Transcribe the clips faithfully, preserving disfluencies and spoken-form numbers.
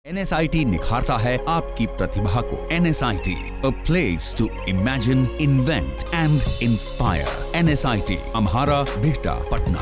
N S I T निखारता है आपकी प्रतिभा को। N S I T, a place to imagine, invent and inspire. N S I T, Amhara, Bihta, Patna.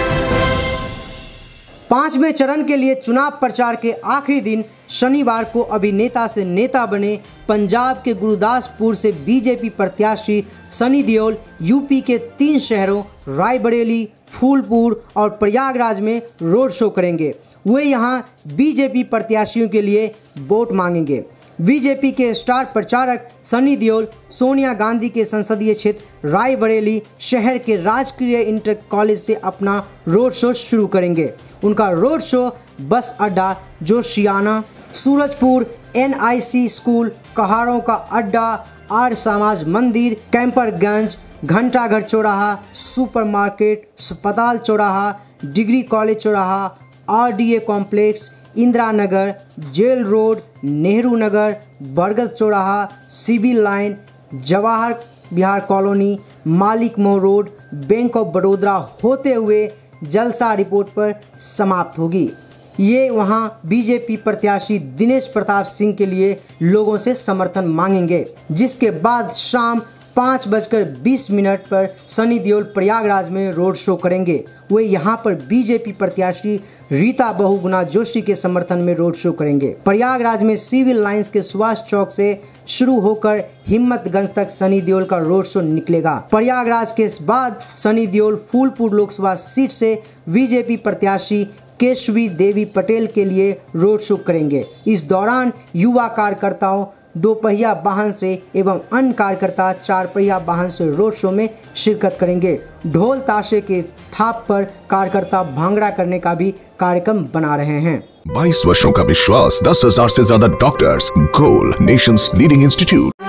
पांचवें चरण के लिए चुनाव प्रचार के आखिरी दिन शनिवार को अभिनेता से नेता बने पंजाब के गुरदासपुर से बीजेपी प्रत्याशी सनी देओल यूपी के तीन शहरों रायबरेली, फूलपुर और प्रयागराज में रोड शो करेंगे। वे यहां बीजेपी प्रत्याशियों के लिए वोट मांगेंगे। बीजेपी के स्टार प्रचारक सनी देओल सोनिया गांधी के संसदीय क्षेत्र रायबरेली शहर के राजकीय इंटर कॉलेज से अपना रोड शो शुरू करेंगे। उनका रोड शो बस अड्डा Joshiana, Surajpur, N I C school, कहाड़ों का अड्डा, आर्य समाज मंदिर, कैंपरगंज, घंटाघर चौराहा, सुपरमार्केट, अस्पताल चौराहा, डिग्री कॉलेज चौराहा, R D A complex, Indira Nagar, jail road, Nehru Nagar, बरगद चौराहा, civil line, Jawahar Vihar colony, मालिक मोड़ रोड, बैंक ऑफ बड़ौदा होते हुए जलसा रिपोर्ट पर समाप्त होगी। ये वहां बीजेपी प्रत्याशी दिनेश प्रताप सिंह के लिए लोगों से समर्थन मांगेंगे, जिसके बाद शाम पाँच बजकर बीस मिनट पर सनी देओल प्रयागराज में रोड शो करेंगे। वे यहां पर बीजेपी प्रत्याशी रीता बहुगुणा जोशी के समर्थन में रोड शो करेंगे। प्रयागराज में सिविल लाइंस के सुभाष चौक से शुरू होकर हिम्मतगंज तक सनी देओल का रोड शो निकलेगा। प्रयागराज के बाद सनी देओल फूलपुर लोकसभा सीट से बीजेपी प्रत्याशी केशवी देवी पटेल के लिए रोड शो करेंगे। इस दौरान युवा कार्यकर्ताओं दो पहिया वाहन से एवं अन्य कार्यकर्ता चार पहिया वाहन से रोड शो में शिरकत करेंगे। ढोल ताशे के थाप पर कार्यकर्ता भांगड़ा करने का भी कार्यक्रम बना रहे हैं। बाईस वर्षों का विश्वास, दस हजार से ज्यादा doctors, goal nations leading institute.